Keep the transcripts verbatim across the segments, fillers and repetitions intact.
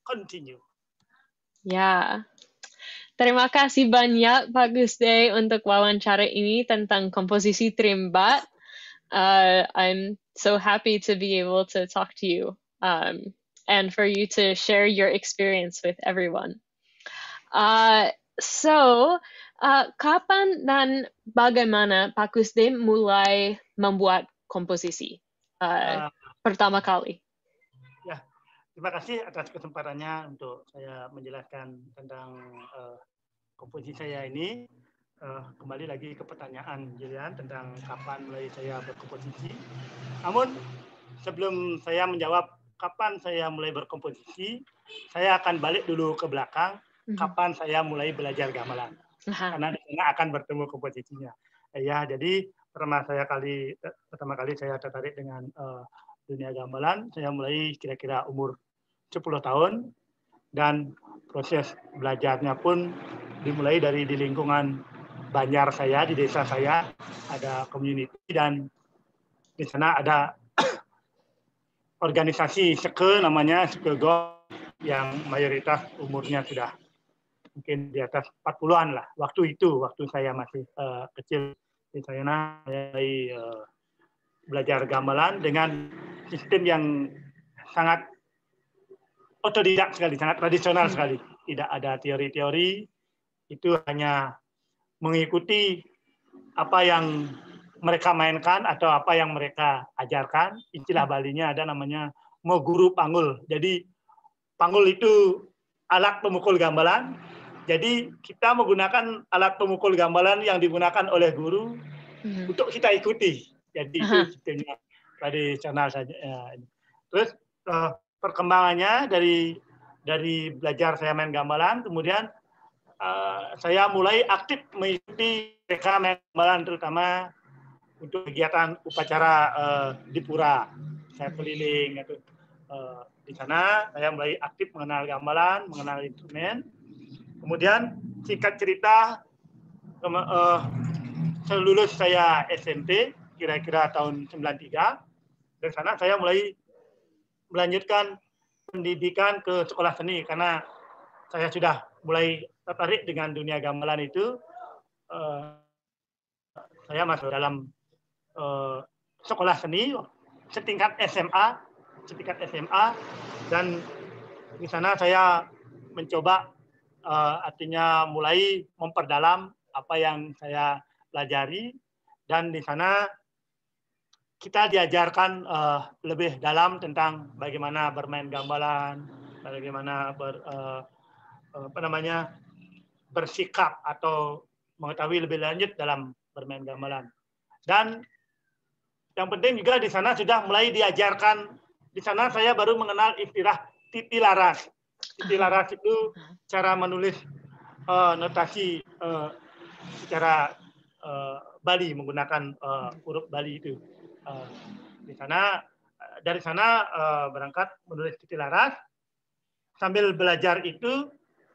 continue. Ya, terima kasih banyak Pak Gusde untuk wawancara ini tentang komposisi trimbat. Uh, I'm so happy to be able to talk to you um, and for you to share your experience with everyone. Uh, so, uh, kapan dan bagaimana Pak Gusde mulai membuat komposisi uh, Uh, pertama kali? Ya, terima kasih atas kesempatannya untuk saya menjelaskan tentang uh, komposisi saya ini. Uh, kembali lagi ke pertanyaan Jilian tentang kapan mulai saya berkomposisi. Namun sebelum saya menjawab kapan saya mulai berkomposisi, saya akan balik dulu ke belakang. Mm-hmm. Kapan saya mulai belajar gamelan? Uh-huh. Karena di sana akan bertemu komposisinya. Ya, jadi pertama saya kali pertama kali saya tertarik dengan uh, dunia gamelan, saya mulai kira-kira umur sepuluh tahun dan proses belajarnya pun dimulai dari di lingkungan Banjar saya, di desa saya ada community dan di sana ada organisasi Seke namanya Seke Go yang mayoritas umurnya sudah mungkin di atas empat puluhan lah waktu itu, waktu saya masih uh, kecil. Di sana saya uh, belajar gamelan dengan sistem yang sangat otodidak sekali, sangat tradisional sekali. Tidak ada teori-teori, itu hanya mengikuti apa yang mereka mainkan atau apa yang mereka ajarkan. Istilah Balinya ada namanya moguru panggul. Jadi panggul itu alat pemukul gamelan. Jadi kita menggunakan alat pemukul gamelan yang digunakan oleh guru hmm. untuk kita ikuti. Jadi itu sistemnya tradisional saja. Terus perkembangannya dari dari belajar saya main gamelan, kemudian uh, saya mulai aktif mengikuti mereka main gamelan, terutama untuk kegiatan upacara uh, di pura. Saya keliling gitu. Uh, di sana saya mulai aktif mengenal gamelan, mengenal instrumen. Kemudian singkat cerita, uh, selulus saya S M P kira-kira tahun sembilan tiga. Dari sana saya mulai melanjutkan pendidikan ke sekolah seni karena saya sudah mulai tertarik dengan dunia gamelan itu. Uh, saya masuk dalam uh, sekolah seni setingkat S M A, setingkat S M A, dan di sana saya mencoba uh, artinya mulai memperdalam apa yang saya pelajari, dan di sana kita diajarkan uh, lebih dalam tentang bagaimana bermain gamelan, bagaimana ber, uh, apa namanya bersikap atau mengetahui lebih lanjut dalam bermain gamelan. Dan yang penting juga di sana sudah mulai diajarkan, di sana saya baru mengenal istilah titi laras. Titi laras itu cara menulis uh, notasi uh, secara uh, Bali menggunakan uh, huruf Bali itu. Uh, di sana dari sana uh, berangkat menulis titi laras. Sambil belajar itu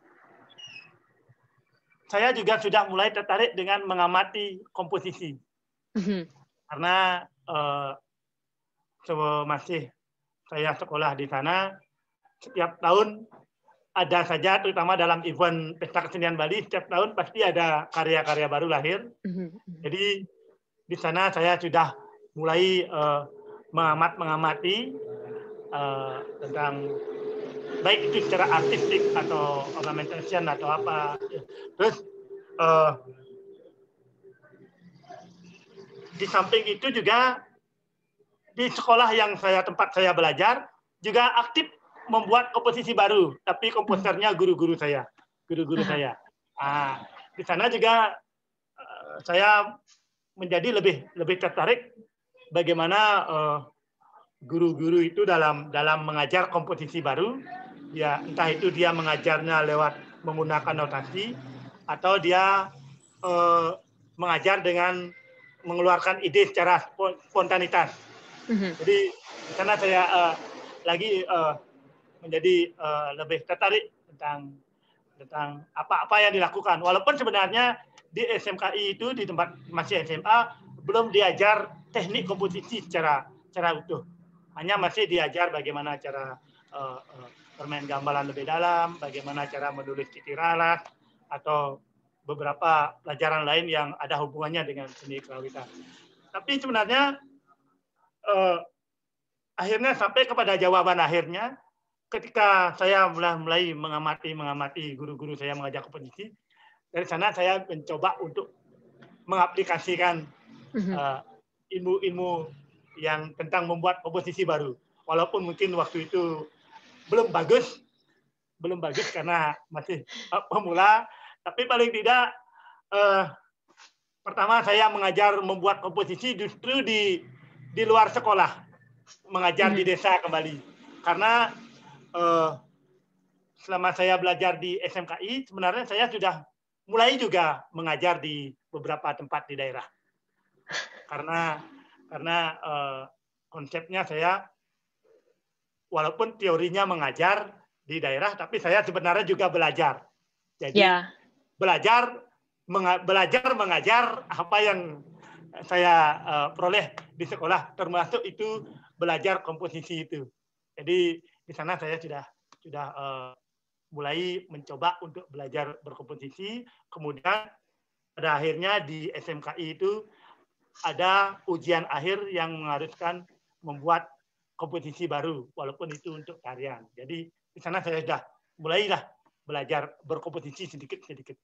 saya juga sudah mulai tertarik dengan mengamati komposisi. Mm-hmm. Karena uh, masih saya sekolah di sana, setiap tahun ada saja, terutama dalam event Pesta Kesenian Bali, setiap tahun pasti ada karya-karya baru lahir. Mm-hmm. Jadi di sana saya sudah mulai uh, mengamat-mengamati uh, tentang baik itu secara artistik atau ornamentation atau apa. Terus uh, di samping itu juga di sekolah yang saya tempat saya belajar juga aktif membuat komposisi baru, tapi komposernya guru-guru saya, guru-guru saya. Ah, di sana juga uh, saya menjadi lebih lebih tertarik bagaimana uh, guru-guru itu dalam dalam mengajar komposisi baru. Ya, entah itu dia mengajarnya lewat menggunakan notasi atau dia uh, mengajar dengan mengeluarkan ide secara spontanitas. Mm-hmm. Jadi di sana saya uh, lagi uh, menjadi uh, lebih tertarik tentang tentang apa-apa yang dilakukan. Walaupun sebenarnya di S M K I itu di tempat masih S M A belum diajar teknik komposisi secara secara utuh. Hanya masih diajar bagaimana cara uh, uh, bermain gamelan lebih dalam, bagaimana cara menulis titiralas, atau beberapa pelajaran lain yang ada hubungannya dengan seni kerawitan. Tapi sebenarnya eh, akhirnya sampai kepada jawaban akhirnya ketika saya mulai, mulai mengamati mengamati guru-guru saya mengajar komposisi. Dari sana saya mencoba untuk mengaplikasikan ilmu-ilmu uh, yang tentang membuat komposisi baru. Walaupun mungkin waktu itu belum bagus, belum bagus karena masih uh, pemula, tapi paling tidak uh, pertama saya mengajar membuat komposisi justru di di luar sekolah, mengajar mm-hmm. di desa kembali. Karena uh, selama saya belajar di S M K I, sebenarnya saya sudah mulai juga mengajar di beberapa tempat di daerah. Karena karena uh, konsepnya saya walaupun teorinya mengajar di daerah, tapi saya sebenarnya juga belajar. Jadi yeah. belajar menga, belajar mengajar apa yang saya uh, peroleh di sekolah, termasuk itu belajar komposisi itu. Jadi di sana saya sudah sudah uh, mulai mencoba untuk belajar berkomposisi. Kemudian pada akhirnya di S M K I itu ada ujian akhir yang mengharuskan membuat komposisi baru, walaupun itu untuk tarian. Jadi di sana saya sudah mulailah belajar berkomposisi sedikit-sedikit.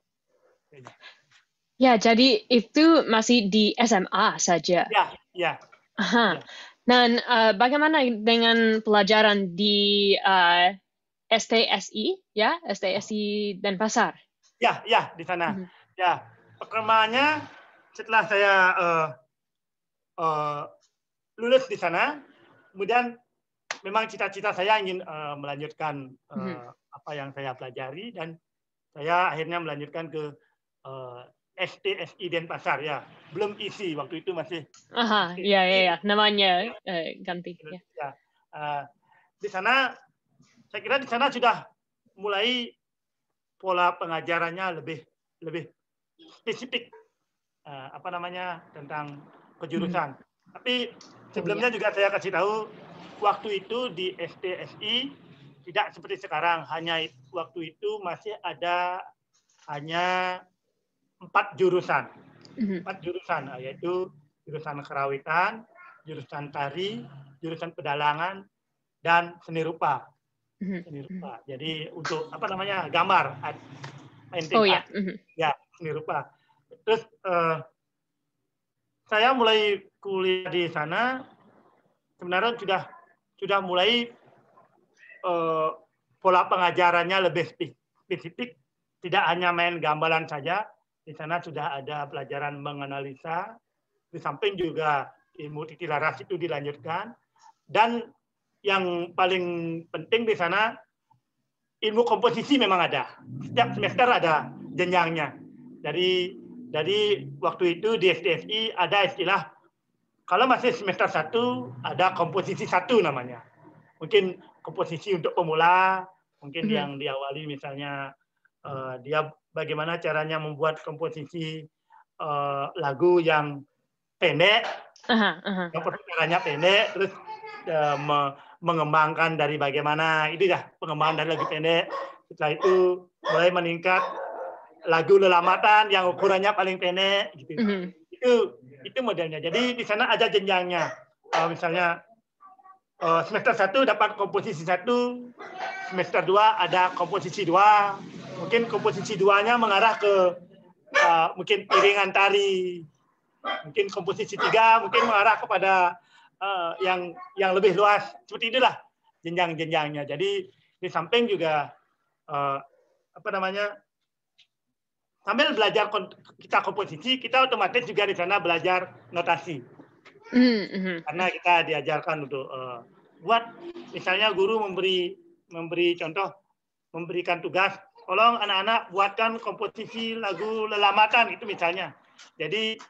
Ya, jadi itu masih di S M A saja. Ya, ya. Aha. Ya. Dan uh, bagaimana dengan pelajaran di uh, S T S I, ya, S T S I Denpasar? Ya, ya, di sana. Mm-hmm. Ya, perkembangannya setelah saya uh, uh, lulus di sana, kemudian memang cita-cita saya ingin uh, melanjutkan uh, mm-hmm. apa yang saya pelajari, dan saya akhirnya melanjutkan ke uh, S T S I Denpasar, ya. Belum isi, waktu itu masih. Aha, ya, ya, ya, namanya uh, ganti. Ya. Ya. Uh, di sana saya kira di sana sudah mulai pola pengajarannya lebih lebih spesifik, uh, apa namanya, tentang kejurusan. Hmm. Tapi sebelumnya oh, ya. juga saya kasih tahu, waktu itu di S T S I tidak seperti sekarang, hanya waktu itu masih ada hanya empat jurusan, hmm. empat jurusan, yaitu jurusan kerawitan, jurusan tari, jurusan pedalangan, dan seni rupa. Seni rupa. Jadi untuk apa namanya, gambar, painting, oh ya, mm-hmm. ya seni rupa. Terus uh, saya mulai kuliah di sana, sebenarnya sudah sudah mulai uh, pola pengajarannya lebih spesifik, tidak hanya main gamelan saja. Di sana sudah ada pelajaran menganalisa, di samping juga ilmu titiraras itu dilanjutkan, dan yang paling penting di sana ilmu komposisi memang ada. Setiap semester ada jenjangnya. Dari dari waktu itu di S T S I ada istilah, kalau masih semester satu ada komposisi satu namanya. Mungkin komposisi untuk pemula, mungkin mm-hmm. yang diawali misalnya uh, dia bagaimana caranya membuat komposisi uh, lagu yang pendek, uh-huh, uh-huh. yang caranya pendek, terus uh, me- mengembangkan dari bagaimana itu ya, pengembangan dari lagu pendek. Setelah itu mulai meningkat lagu lelamatan yang ukurannya paling pendek gitu. Mm-hmm. Itu itu modelnya. Jadi di sana ada jenjangnya. Uh, misalnya uh, semester satu dapat komposisi satu, semester dua ada komposisi dua. Mungkin komposisi duanya mengarah ke uh, mungkin iringan tari. Mungkin komposisi tiga mungkin mengarah kepada Uh, yang yang lebih luas. Seperti itulah jenjang-jenjangnya. Jadi di samping juga uh, apa namanya, sambil belajar kita komposisi, kita otomatis juga di sana belajar notasi. Mm-hmm. Karena kita diajarkan untuk uh, buat, misalnya guru memberi memberi contoh, memberikan tugas, tolong anak-anak buatkan komposisi lagu lelamatan itu misalnya. Jadi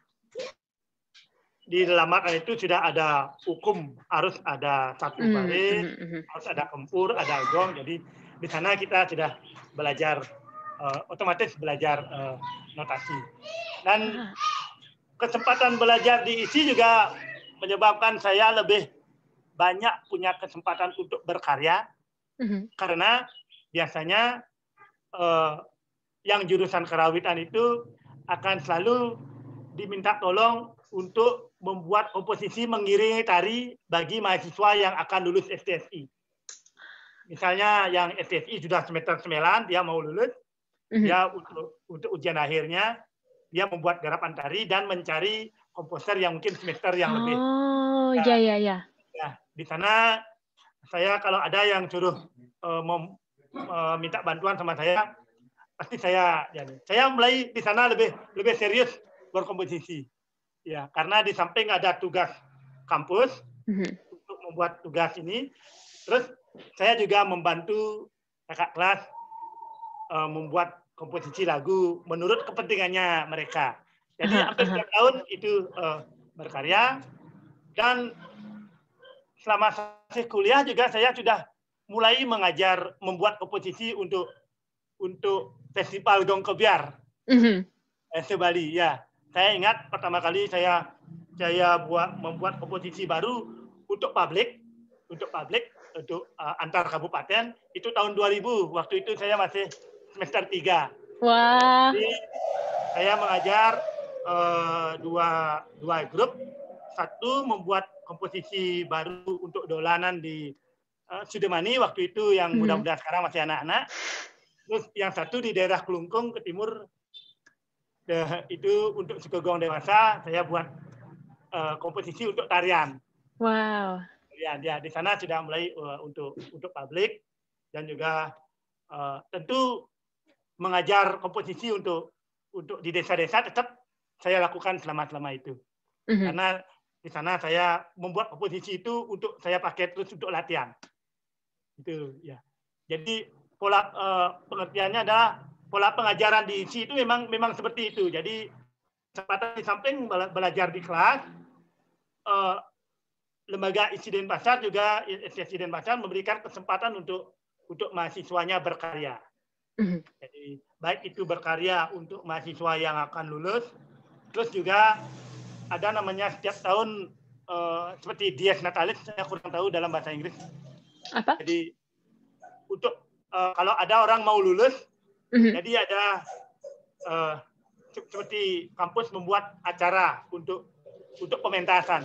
di lelamatan itu sudah ada hukum, harus ada satu baris, mm, mm, mm. harus ada kempur, ada gong. Jadi di sana kita sudah belajar, uh, otomatis belajar uh, notasi. Dan kesempatan belajar di I S I juga menyebabkan saya lebih banyak punya kesempatan untuk berkarya. Mhm. Karena biasanya uh, yang jurusan karawitan itu akan selalu diminta tolong untuk membuat komposisi mengiringi tari bagi mahasiswa yang akan lulus S T S I. Misalnya yang S T S I sudah semester sembilan, dia mau lulus, Mhm. dia untuk, untuk ujian akhirnya, dia membuat garapan tari dan mencari komposer yang mungkin semester yang lebih. Oh, Nah, ya ya ya. ya, di sana saya kalau ada yang suruh uh, mem, uh, minta bantuan sama saya, pasti saya, ya, saya mulai di sana lebih lebih serius berkomposisi, ya, karena di samping ada tugas kampus Mhm. untuk membuat tugas ini, terus saya juga membantu kakak kelas uh, membuat komposisi lagu menurut kepentingannya mereka. Jadi Aha, hampir aha. setiap tahun itu uh, berkarya, dan selama saya kuliah juga saya sudah mulai mengajar membuat komposisi untuk untuk festival Dong Kebiar. Mhm. S Bali, ya. Saya ingat pertama kali saya saya buat membuat komposisi baru untuk publik, untuk publik, untuk uh, antar kabupaten itu tahun dua ribu. Waktu itu saya masih semester tiga. Wah. Jadi saya mengajar uh, dua dua grup. Satu membuat komposisi baru untuk dolanan di uh, Sudemani waktu itu yang Mhm. mudah-mudahan sekarang masih anak-anak. Terus yang satu di daerah Kelungkung ke timur, itu untuk Sukegong dewasa saya buat uh, komposisi untuk tarian. Wow. Ya, ya di sana sudah mulai uh, untuk untuk publik, dan juga uh, tentu mengajar komposisi untuk untuk di desa-desa tetap saya lakukan selama-selama itu. Mhm. Karena di sana saya membuat komposisi itu untuk saya pakai terus untuk latihan. Itu ya. Jadi pola uh, pengertiannya adalah pola pengajaran di I S I itu memang memang seperti itu. Jadi kesempatan di samping belajar di kelas, uh, lembaga I S I Denpasar juga S T S I Denpasar memberikan kesempatan untuk untuk mahasiswanya berkarya. Mhm. Jadi baik itu berkarya untuk mahasiswa yang akan lulus, terus juga ada namanya setiap tahun uh, seperti Dies Natalis, saya kurang tahu dalam bahasa Inggris. Apa? Jadi untuk uh, kalau ada orang mau lulus, Mhm. jadi ada uh, seperti kampus membuat acara untuk untuk pementasan.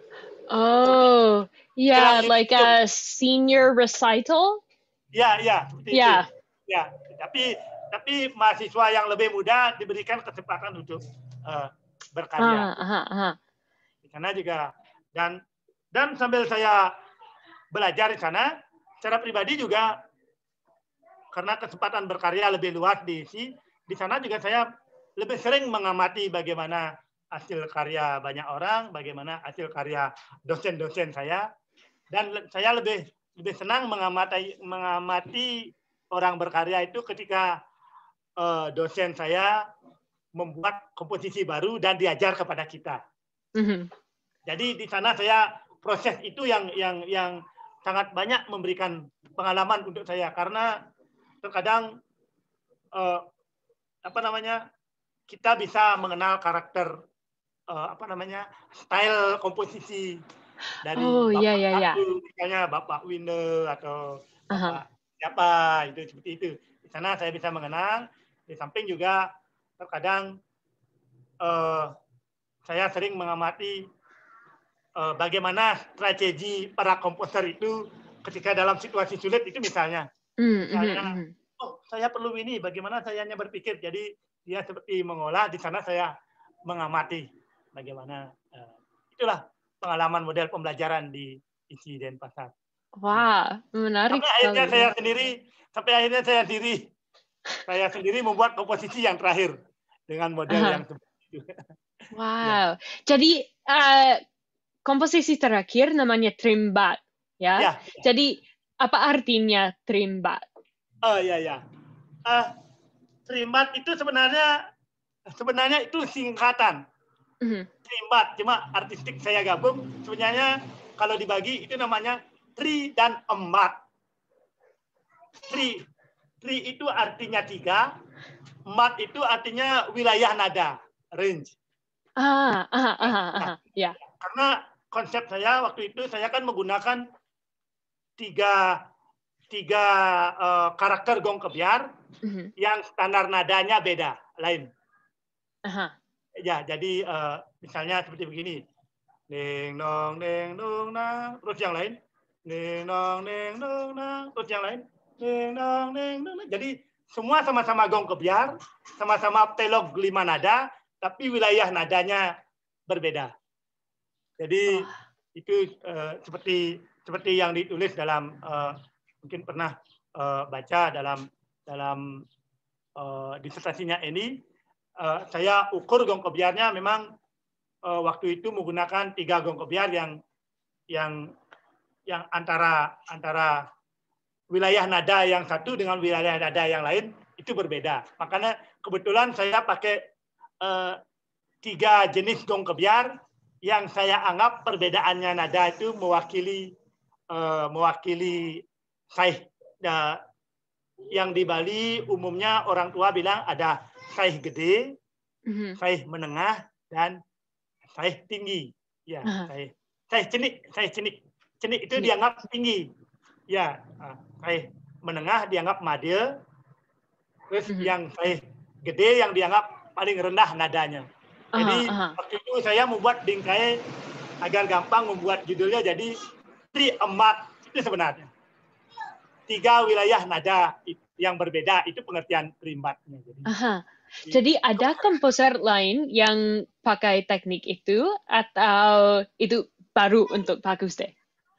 Oh, yeah, Dalam like itu, a senior recital? ya, ya, seperti itu. Yeah. Ya, tapi tapi mahasiswa yang lebih muda diberikan kesempatan untuk uh, berkarya. Ah, aha, aha. Di sana juga, dan dan sambil saya belajar di sana, secara pribadi juga karena kesempatan berkarya lebih luas di I S I, di sana juga saya lebih sering mengamati bagaimana hasil karya banyak orang, bagaimana hasil karya dosen-dosen saya, dan saya lebih lebih senang mengamati mengamati orang berkarya itu ketika uh, dosen saya membuat komposisi baru dan diajar kepada kita. Mhm. Jadi di sana saya proses itu yang yang yang sangat banyak memberikan pengalaman untuk saya, karena terkadang uh, apa namanya kita bisa mengenal karakter uh, apa namanya style komposisi dari Oh, ya bapak ya ya. satu, misalnya Bapak Winde atau Aha. Bapak siapa itu seperti itu. Di sana saya bisa mengenal. Di samping juga terkadang uh, saya sering mengamati uh, bagaimana strategi para komposer itu ketika dalam situasi sulit itu, misalnya Mhm, misalnya mhm, mhm. oh saya perlu ini, bagaimana saya hanya berpikir, jadi dia seperti mengolah. Di sana saya mengamati bagaimana uh, itulah pengalaman model pembelajaran di I S I Denpasar. Wah, menarik Sampai akhirnya sekali. saya Ya. sendiri, sampai akhirnya saya sendiri, saya sendiri membuat komposisi yang terakhir dengan model Aha. yang seperti itu. Wow. Jadi uh, komposisi terakhir namanya Trimbat, ya. Ya, Jadi apa artinya Trimbat? oh ya ya. Uh, Trimbat itu sebenarnya sebenarnya itu singkatan. Mhm. Trimbat, cuma artistik saya gabung. Sebenarnya kalau dibagi itu namanya tri dan embat. Tri, tri itu artinya tiga, embat itu artinya wilayah nada, range. Ah, aha, aha, aha. Ya. Karena konsep saya waktu itu saya kan menggunakan tiga tiga uh, karakter gong kebiar uh-huh. yang standar nadanya beda, lain. Uh-huh. Ya, jadi uh, misalnya seperti begini. Neng nong neng nong nang, terus yang lain. Neng nong neng nong nang, terus yang lain. Neng nong neng nong nang. Jadi semua sama-sama gong kebiar, sama-sama pelog lima nada, tapi wilayah nadanya berbeda. Jadi oh. itu uh, seperti seperti yang ditulis dalam uh, mungkin pernah uh, baca dalam dalam uh, disertasinya ini, uh, saya ukur gong kebiarnya memang uh, waktu itu menggunakan tiga gong kebiar yang yang yang antara antara wilayah nada yang satu dengan wilayah nada yang lain itu berbeda. Makanya kebetulan saya pakai uh, tiga jenis gong kebiar yang saya anggap perbedaannya nada itu mewakili uh, mewakili saih. Uh, yang di Bali umumnya orang tua bilang ada saih gede, mm-hmm. saih menengah, dan saih tinggi. Ya, uh-huh. saih saih cenik, saih cenik. Cenik itu cenik. Dianggap tinggi. Ya, uh, saih menengah dianggap made. Terus mm-hmm. yang saih gede yang dianggap paling rendah nadanya. Jadi uh-huh, uh-huh. waktu itu saya membuat bingkai agar gampang membuat judulnya jadi Tri Emat itu sebenarnya. Tiga wilayah nada yang berbeda itu pengertian Tri Ematnya. Jadi, uh-huh. jadi ada komposer lain yang pakai teknik itu atau itu baru untuk Pak Guste?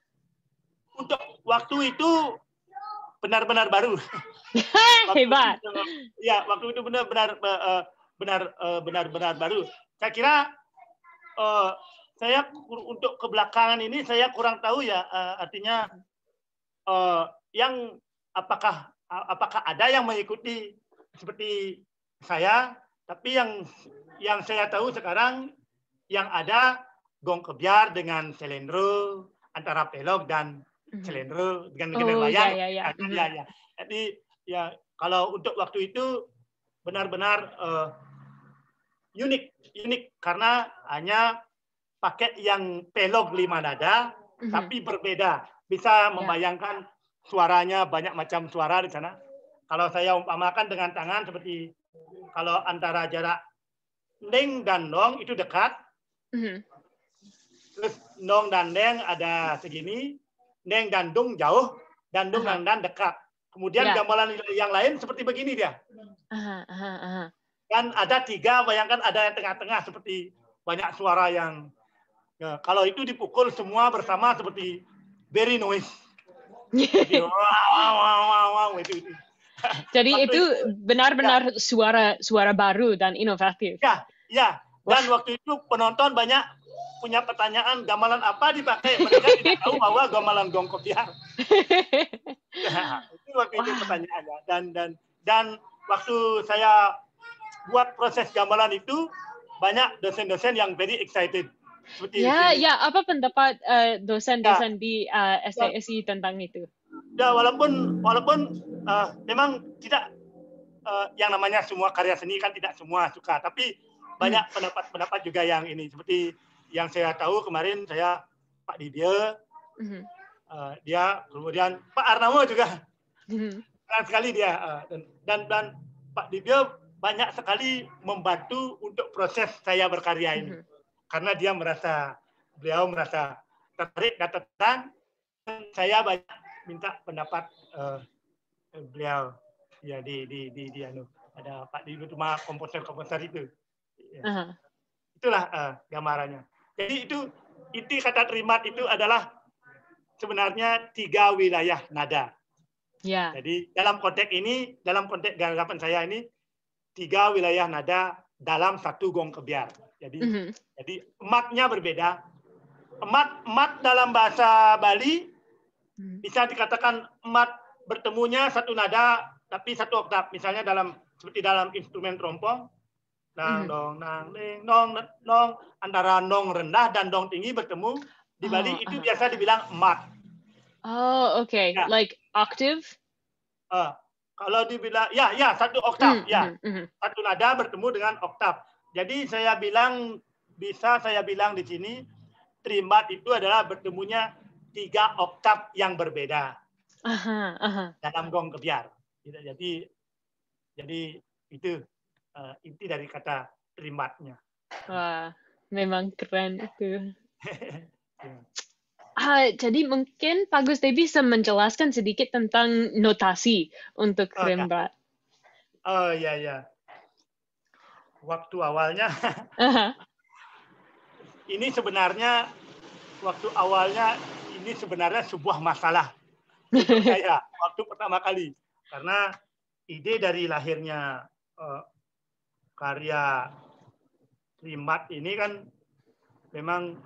Untuk waktu itu benar-benar baru. Hebat. Itu, ya, waktu itu benar-benar uh, benar uh, benar-benar baru. Saya kira uh, saya untuk kebelakangan ini saya kurang tahu ya, uh, artinya uh, yang apakah apakah ada yang mengikuti seperti saya, tapi yang yang saya tahu sekarang yang ada gong kebiar dengan selendro antara pelog dan selendro dengan dengan oh, layar. Ya, ya, ya. Ya, ya. Jadi ya kalau untuk waktu itu benar-benar uh, unik, unik karena hanya pakai yang pelog lima nada, mm-hmm. tapi berbeda. Bisa membayangkan yeah. suaranya banyak macam suara di sana. Kalau saya umpamakan dengan tangan seperti kalau antara jarak neng dan nong itu dekat, mm-hmm. terus nong dan neng ada segini, neng dan dung jauh, dan dung uh-huh. dan dan dekat. Kemudian yeah. gamelan yang lain seperti begini dia. Uh-huh. Uh-huh. Dan ada tiga, bayangkan ada yang tengah-tengah seperti banyak suara yang ya, kalau itu dipukul semua bersama seperti very noise. Jadi, wow, wow, wow, wow, itu, itu. Jadi itu benar-benar ya. suara suara baru dan inovatif. Ya, ya. Dan Wah. waktu itu penonton banyak punya pertanyaan gamelan apa dipakai. Mereka tidak tahu bahwa gamelan gong kebiar. Nah, itu waktu itu pertanyaannya. Dan dan dan waktu saya buat proses gamelan itu banyak dosen-dosen yang very excited. Seperti ya, ini. ya. Apa pendapat uh, dosen-dosen ya. di uh, S T S I ya. tentang itu? Ya, walaupun walaupun uh, memang tidak uh, yang namanya semua karya seni kan tidak semua suka, tapi banyak pendapat-pendapat juga yang ini seperti yang saya tahu kemarin saya Pak Didier, mm-hmm. uh, dia kemudian Pak Arnamo juga, mm-hmm. senang sekali dia uh, dan, dan dan Pak Didier banyak sekali membantu untuk proses saya berkarya ini, mm-hmm. karena dia merasa beliau merasa tertarik dan tertarik, saya banyak minta pendapat uh, beliau ya di di di, di anu ada Pak Didier cuma komposer-komposer itu, ya. uh-huh. Itulah uh, gambarannya. Jadi itu inti kata trimat itu adalah sebenarnya tiga wilayah nada. Yeah. Jadi dalam konteks ini, dalam konteks gagapan saya ini tiga wilayah nada dalam satu gong kebiar. Jadi mm-hmm. jadi ematnya berbeda. Emat emat dalam bahasa Bali mm-hmm. bisa dikatakan emat bertemunya satu nada tapi satu oktav. Misalnya dalam seperti dalam instrumen trompong, nang mm-hmm. dong nang ding nong nong antara nong rendah dan dong tinggi bertemu di Bali oh, itu uh-huh. biasa dibilang emat. Oh, oke. Okay. Ya. Like octave? Uh, kalau dibilang ya ya satu oktav mm, ya. Mm, mm. Satu nada bertemu dengan oktav. Jadi saya bilang bisa saya bilang di sini trimat itu adalah bertemunya tiga oktav yang berbeda. Aha, aha. dalam gong kebiar. Jadi jadi itu uh, inti dari kata trimbatnya. Wah, memang keren itu. Ah, jadi mungkin Pak Guste bisa menjelaskan sedikit tentang notasi untuk Oh ya, Rimba. oh ya ya. Waktu awalnya Aha. ini sebenarnya waktu awalnya ini sebenarnya sebuah masalah untuk saya waktu pertama kali karena ide dari lahirnya uh, karya Rimbat ini kan memang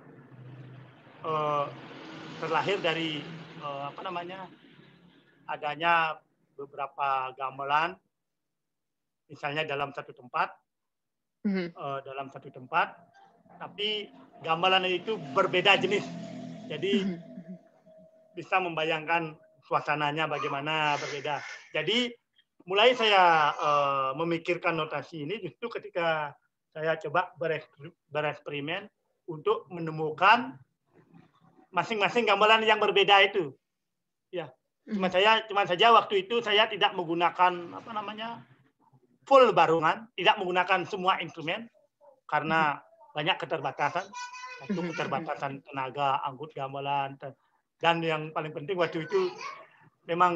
uh, terlahir dari uh, apa namanya adanya beberapa gamelan misalnya dalam satu tempat Mhm. uh, dalam satu tempat tapi gamelan itu berbeda jenis jadi Mhm. bisa membayangkan suasananya bagaimana berbeda. Jadi mulai saya uh, memikirkan notasi ini justru ketika saya coba bereksperimen untuk menemukan masing-masing gamelan yang berbeda itu. Ya, cuma saya cuma saja waktu itu saya tidak menggunakan apa namanya full barungan, tidak menggunakan semua instrumen karena banyak keterbatasan. Satu keterbatasan tenaga, angkut gamelan, dan yang paling penting waktu itu memang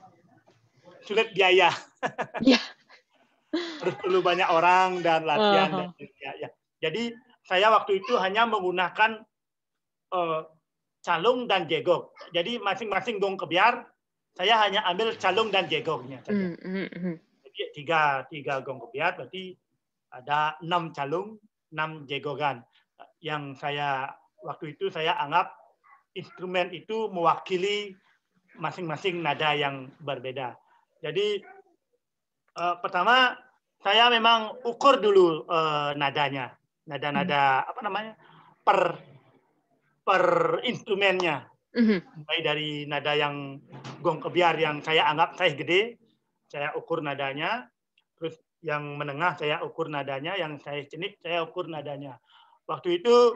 sulit biaya. Ya. Harus perlu banyak orang dan latihan. Uh-huh. Dan, ya, ya. Jadi saya waktu itu hanya menggunakan uh, calung dan jegok. Jadi masing-masing gong kebiar saya hanya ambil calung dan jegoknya saja. Mm-hmm. Jadi tiga tiga gong kebiar berarti ada enam calung, enam jegokan. Yang saya waktu itu saya anggap instrumen itu mewakili masing-masing nada yang berbeda. Jadi eh, pertama saya memang ukur dulu eh, nadanya, nada-nada apa namanya per per instrumennya. Mm-hmm. Mulai dari nada yang gong kebiar yang saya anggap saya gede, saya ukur nadanya. Terus yang menengah saya ukur nadanya, yang saya cenik saya ukur nadanya. Waktu itu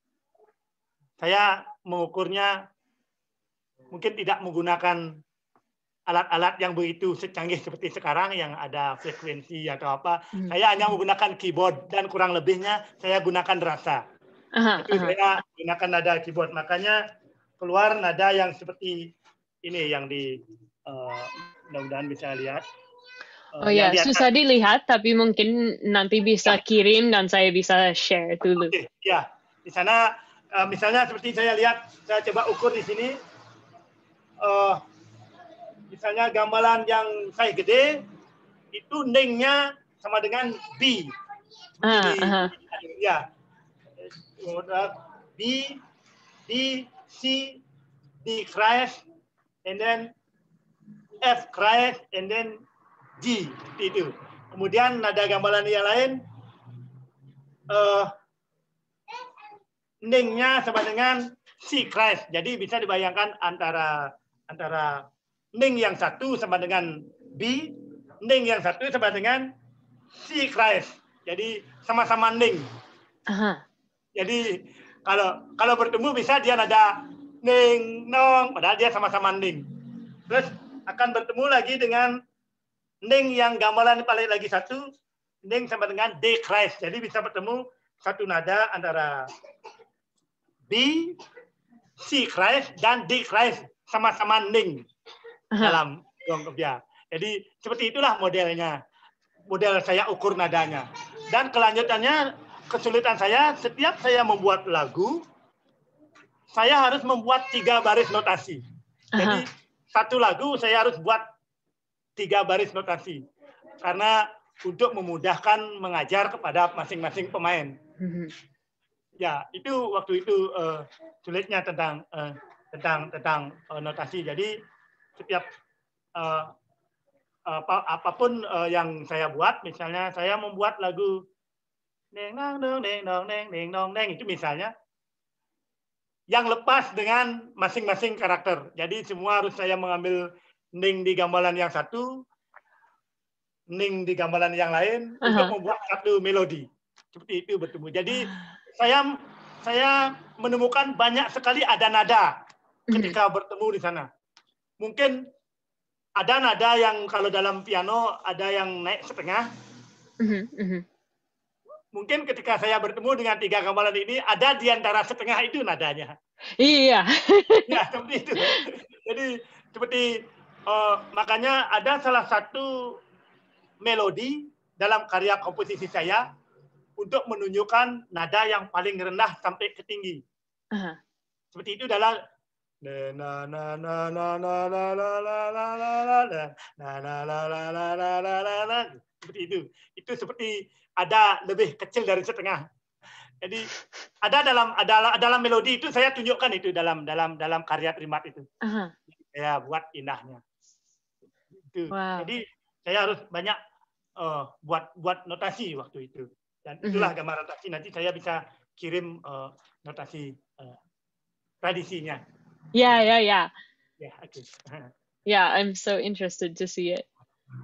saya mengukurnya mungkin tidak menggunakan alat-alat yang begitu secanggih seperti sekarang yang ada frekuensi atau apa. Hmm. Saya hanya menggunakan keyboard dan kurang lebihnya saya gunakan rasa. Aha, itu aha. Saya gunakan nada keyboard. Makanya keluar nada yang seperti ini yang di uh, mudah-mudahan bisa lihat. Uh, oh ya, susah dilihat tapi mungkin nanti bisa ya. Kirim dan saya bisa share dulu. Oke, ya. Di sana uh, misalnya seperti saya lihat, saya coba ukur di sini. Uh, misalnya gamelan yang saya gede itu nengnya sama dengan B. Ah, di, uh-huh. Ya. B, D, C, D crest, and then F crest, and then G. Itu. Kemudian nada gamelan yang lain uh, nengnya sama dengan C crest. Jadi bisa dibayangkan antara antara neng yang satu sama dengan B, neng yang satu sama dengan C crest. Jadi sama-sama neng. Uh-huh. Jadi kalau kalau bertemu bisa dia nada neng nong, padahal dia sama-sama neng. Terus akan bertemu lagi dengan neng yang gamelan paling lagi satu, neng sama dengan D crest. Jadi bisa bertemu satu nada antara B, C crest dan D crest sama-sama neng dalam gong kebiar. Jadi seperti itulah modelnya. Model saya ukur nadanya. Dan kelanjutannya kesulitan saya setiap saya membuat lagu, saya harus membuat tiga baris notasi. Jadi satu lagu saya harus buat tiga baris notasi. Karena untuk memudahkan mengajar kepada masing-masing pemain. Ya, itu waktu itu uh, sulitnya tentang uh, tentang tentang uh, notasi. Jadi setiap uh, apa, apapun uh, yang saya buat, misalnya saya membuat lagu neng nong neng neng nong neng neng nong neng itu misalnya yang lepas dengan masing-masing karakter. Jadi semua harus saya mengambil neng di gamelan yang satu, neng di gamelan yang lain uh-huh. untuk membuat satu melodi. Seperti itu bertemu. Jadi saya saya menemukan banyak sekali ada nada ketika bertemu di sana. mungkin ada nada yang kalau dalam piano ada yang naik setengah. Mhm, mhm. Mungkin ketika saya bertemu dengan tiga gamelan ini, ada di antara setengah itu nadanya. Iya. Ya, seperti itu. Jadi seperti uh, makanya ada salah satu melodi dalam karya komposisi saya untuk menunjukkan nada yang paling rendah sampai ke tinggi. Uh-huh. Seperti itu dalam na na na na na na na na na na na na na na na na na seperti itu. Itu seperti ada lebih kecil dari setengah. Jadi ada dalam ada dalam melodi itu saya tunjukkan itu dalam dalam dalam karya Trimbad itu. Uh-huh. Saya buat indahnya. Itu. Wow. Jadi saya harus banyak uh, buat buat notasi waktu itu. Dan itulah Mhm. gambar notasi. Nanti saya bisa kirim uh, notasi uh, tradisinya. Yeah, yeah, yeah. Yeah, okay. Yeah, I'm so interested to see it.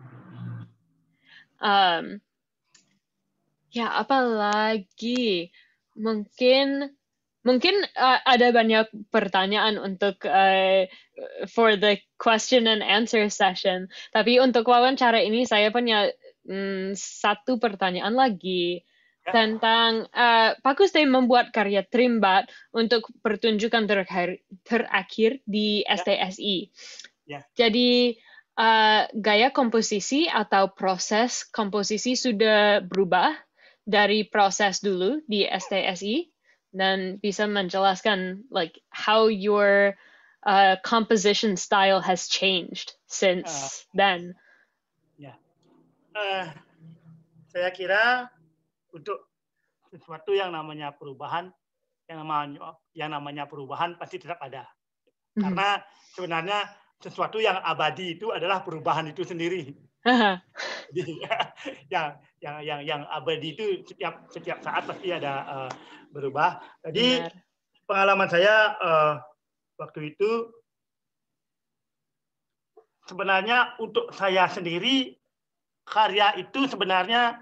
Um, ya, apalagi mungkin mungkin uh, ada banyak pertanyaan untuk uh, for the question and answer session. Tapi untuk wawancara ini saya punya mm, satu pertanyaan lagi. Ya. Tentang uh, Pak Guste membuat karya Trimbad untuk pertunjukan terakhir, terakhir di S T S I. Ya. Jadi uh, gaya komposisi atau proses komposisi sudah berubah dari proses dulu di S T S I dan bisa menjelaskan like how your uh, composition style has changed since Uh, then. Ya. Uh, saya kira untuk sesuatu yang namanya perubahan, yang namanya yang namanya perubahan pasti tetap ada. Mhm. Karena sebenarnya sesuatu yang abadi itu adalah perubahan itu sendiri. Jadi yang yang yang yang abadi itu setiap setiap saat pasti ada uh, berubah. Jadi Benar. pengalaman saya uh, waktu itu sebenarnya untuk saya sendiri karya itu sebenarnya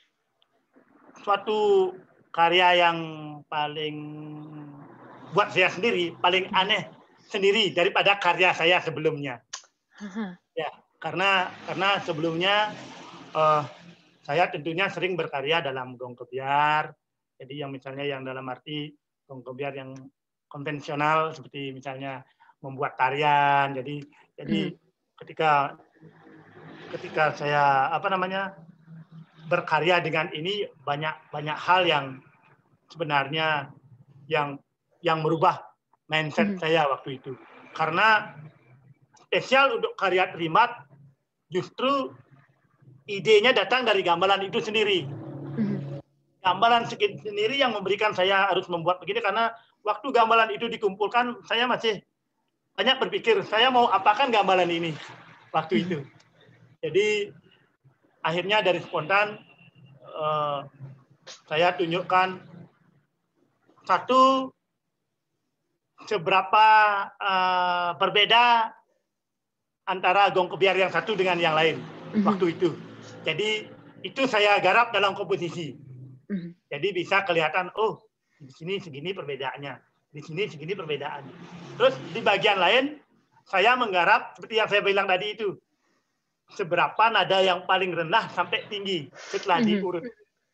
suatu karya yang paling buat saya sendiri paling aneh sendiri daripada karya saya sebelumnya. Ya, karena karena sebelumnya uh, saya tentunya sering berkarya dalam gong kebiar. Jadi yang misalnya yang dalam arti gong kebiar yang konvensional seperti misalnya membuat tarian. Jadi jadi mm-hmm. ketika ketika saya apa namanya berkarya dengan ini banyak banyak hal yang sebenarnya yang yang merubah mindset mm-hmm. saya waktu itu. Karena spesial untuk karya Trimbad justru idenya datang dari gamelan itu sendiri. Mm-hmm. Gamelan sendiri yang memberikan saya harus membuat begini karena waktu gamelan itu dikumpulkan saya masih banyak berpikir saya mau apakan gamelan ini waktu itu. Jadi akhirnya dari spontan uh, saya tunjukkan satu seberapa uh, berbeda antara gong kebiar yang satu dengan yang lain mm-hmm. waktu itu. Jadi itu saya garap dalam komposisi. Mm-hmm. Jadi bisa kelihatan, oh di sini segini perbedaannya, di sini segini perbedaan. Terus di bagian lain saya menggarap seperti yang saya bilang tadi itu, seberapa nada yang paling rendah sampai tinggi setelah mm-hmm. diurut.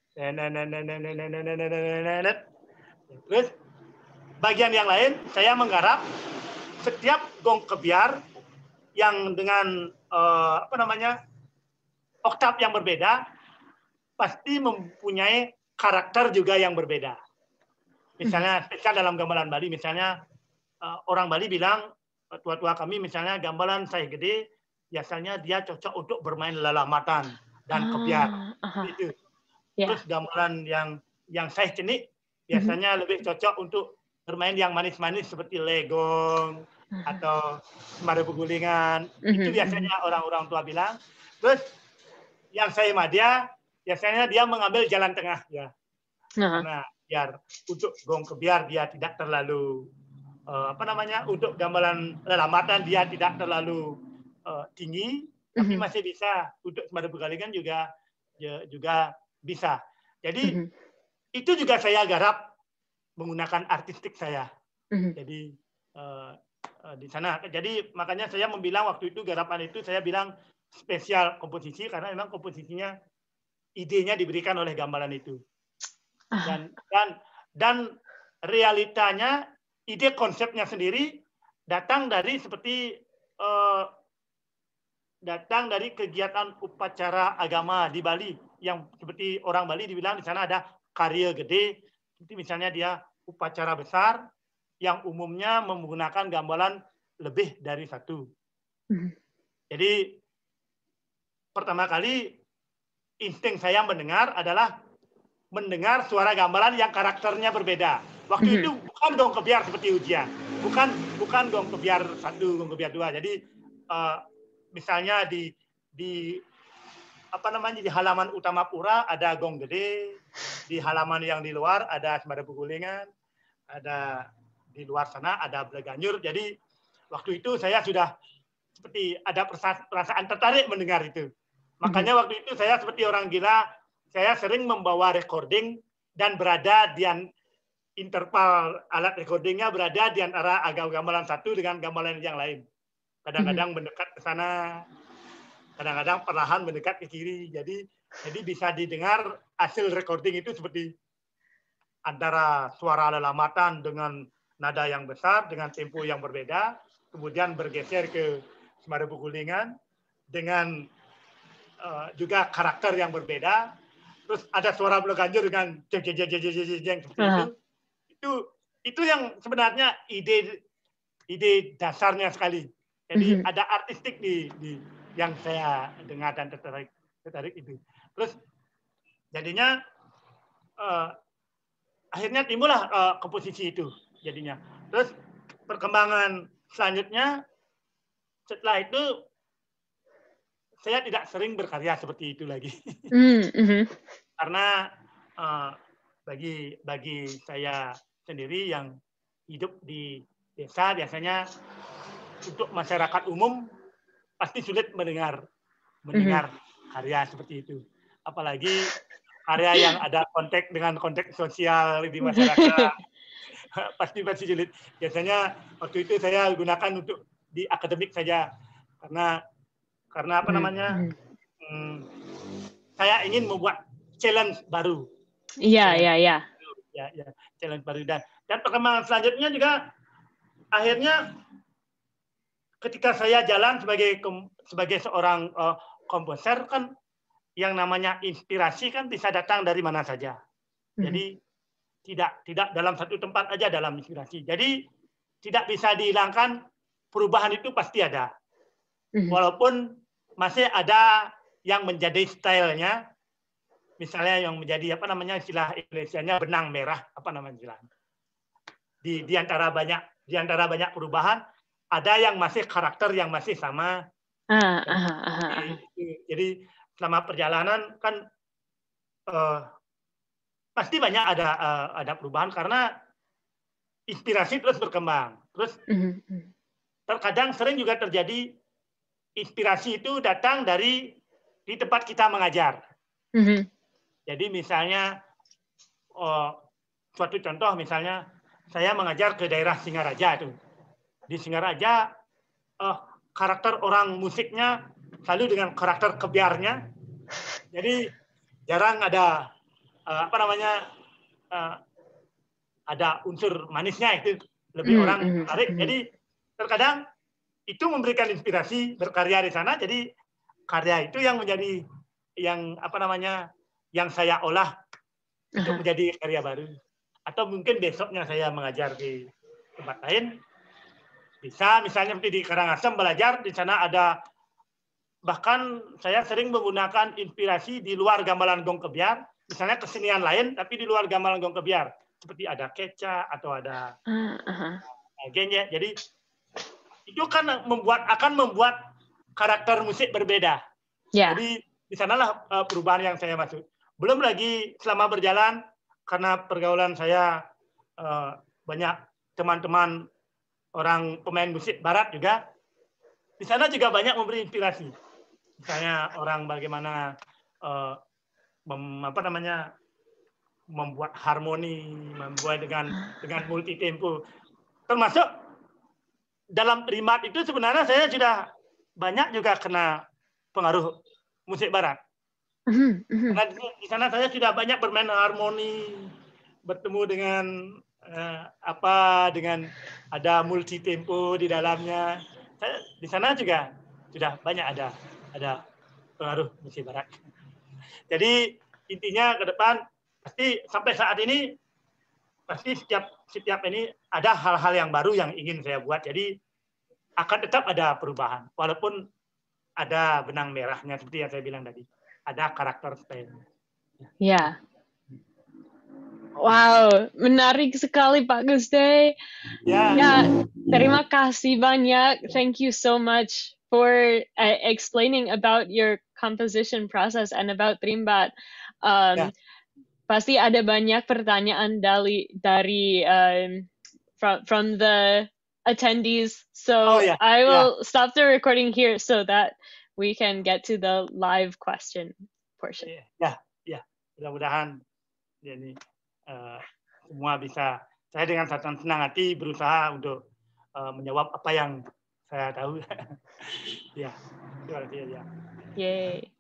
Terus bagian yang lain saya menggarap setiap gong kebiar yang dengan uh, apa namanya oktav yang berbeda pasti mempunyai karakter juga yang berbeda. Misalnya spesial dalam gamelan Bali, misalnya uh, orang Bali bilang tua-tua kami misalnya gamelan saya gede biasanya dia cocok untuk bermain lelamatan dan kebiar uh, itu. Yeah. Terus gamelan yang yang saya cenik biasanya mm-hmm. lebih cocok untuk bermain yang manis-manis seperti legong uh-huh. atau semada pegulingan. Uh-huh. Itu biasanya orang-orang tua bilang. Terus yang saya madya biasanya dia mengambil jalan tengah ya. Uh-huh. Karena biar untuk gong kebiar dia tidak terlalu uh, apa namanya untuk gamelan lelamatan dia tidak terlalu uh, tinggi uh-huh. tapi masih bisa untuk semada pegulingan juga ya, juga bisa. Jadi uh-huh. itu juga saya garap menggunakan artistik saya. Mm-hmm. Jadi uh, uh, di sana. Jadi makanya saya membilang waktu itu garapan itu saya bilang spesial komposisi karena memang komposisinya idenya diberikan oleh gambaran itu. Dan dan dan realitanya ide konsepnya sendiri datang dari seperti uh, datang dari kegiatan upacara agama di Bali yang seperti orang Bali dibilang di sana ada karya gede, seperti misalnya dia upacara besar yang umumnya menggunakan gamelan lebih dari satu. Jadi pertama kali insting saya mendengar adalah mendengar suara gamelan yang karakternya berbeda. Waktu itu bukan gong kebiar seperti ujian, bukan bukan gong kebiar satu, gong kebiar dua. Jadi uh, misalnya di di apa namanya di halaman utama pura ada gong gede, di halaman yang di luar ada semada pukulingan, ada di luar sana ada bleganyur. Jadi waktu itu saya sudah seperti ada perasaan tertarik mendengar itu. Makanya waktu itu saya seperti orang gila, saya sering membawa recording dan berada di interval alat recordingnya berada di antara gamelan satu dengan gamelan yang lain. Kadang-kadang mendekat ke sana, kadang-kadang perlahan mendekat ke kiri. Jadi jadi bisa didengar hasil recording itu seperti antara suara lelamatan dengan nada yang besar dengan tempo yang berbeda, kemudian bergeser ke semada pukulingan dengan uh, juga karakter yang berbeda. Terus ada suara bleganyur dengan jeng jeng jeng jeng jeng jeng seperti itu. Itu itu yang sebenarnya ide ide dasarnya sekali. Jadi ada artistik di, di yang saya dengar dan tertarik tertarik itu. Terus jadinya uh, akhirnya timbullah uh, komposisi itu jadinya. Terus perkembangan selanjutnya setelah itu saya tidak sering berkarya seperti itu lagi. Mm-hmm. Karena uh, bagi bagi saya sendiri yang hidup di desa biasanya untuk masyarakat umum pasti sulit mendengar mendengar mm-hmm. karya seperti itu. Apalagi karya yang ada konteks dengan konteks sosial di masyarakat pasti pasti sulit. Biasanya waktu itu saya gunakan untuk di akademik saja karena karena apa namanya hmm, saya ingin membuat challenge baru. Iya iya iya. Ya ya challenge baru dan dan perkembangan selanjutnya juga akhirnya ketika saya jalan sebagai sebagai seorang uh, komposer kan yang namanya inspirasi kan bisa datang dari mana saja. Mm-hmm. Jadi tidak tidak dalam satu tempat aja dalam inspirasi. Jadi tidak bisa dihilangkan, perubahan itu pasti ada. Mm-hmm. Walaupun masih ada yang menjadi stylenya, misalnya yang menjadi apa namanya istilah Indonesianya benang merah apa namanya istilah. Di di antara banyak di antara banyak perubahan ada yang masih karakter yang masih sama. Uh, uh, uh, uh. Jadi, jadi selama perjalanan kan uh, pasti banyak ada uh, ada perubahan karena inspirasi terus berkembang. Terus uh-huh. terkadang sering juga terjadi inspirasi itu datang dari di tempat kita mengajar. Uh-huh. Jadi misalnya uh, suatu contoh misalnya saya mengajar ke daerah Singaraja itu. Di Singaraja uh, karakter orang musiknya selalu dengan karakter kebiarnya. Jadi jarang ada uh, apa namanya uh, ada unsur manisnya itu lebih mm, orang mm, tarik. Mm. Jadi terkadang itu memberikan inspirasi berkarya di sana. Jadi karya itu yang menjadi yang apa namanya yang saya olah uh-huh. untuk menjadi karya baru. Atau mungkin besoknya saya mengajar di tempat lain. Bisa misalnya seperti di Karangasem belajar di sana ada bahkan saya sering menggunakan inspirasi di luar gamelan gong kebiar, misalnya kesenian lain tapi di luar gamelan gong kebiar, seperti ada keca atau ada uh-huh. genye. Jadi itu kan membuat akan membuat karakter musik berbeda. Yeah. Jadi di sanalah uh, perubahan yang saya maksud. Belum lagi selama berjalan karena pergaulan saya uh, banyak teman-teman orang pemain musik barat juga, di sana juga banyak memberi inspirasi. Misalnya orang bagaimana uh, mem, apa namanya membuat harmoni, membuat dengan dengan multi tempo, termasuk dalam Trimbat itu sebenarnya saya sudah banyak juga kena pengaruh musik barat. Karena di sana saya sudah banyak bermain harmoni, bertemu dengan uh, apa dengan ada multi tempo di dalamnya. Saya di sana juga sudah banyak ada ada pengaruh musik barat. Jadi intinya ke depan pasti sampai saat ini pasti setiap setiap ini ada hal-hal yang baru yang ingin saya buat. Jadi akan tetap ada perubahan walaupun ada benang merahnya seperti yang saya bilang tadi. Ada karakter style. Ya. Wow, menarik sekali Pak Guste. Ya. Ya, terima kasih banyak. Thank you so much for uh, explaining about your composition process and about Trimbat. Um, Ya. Pasti ada banyak pertanyaan dari dari um, from from the attendees. So Oh, ya. I will Ya. stop the recording here so that we can get to the live question portion. Ya, ya. Mudah-mudahan ini uh, semua bisa. Saya dengan senang hati berusaha untuk uh, menjawab apa yang saya tahu. Ya, terima kasih ya. Yay.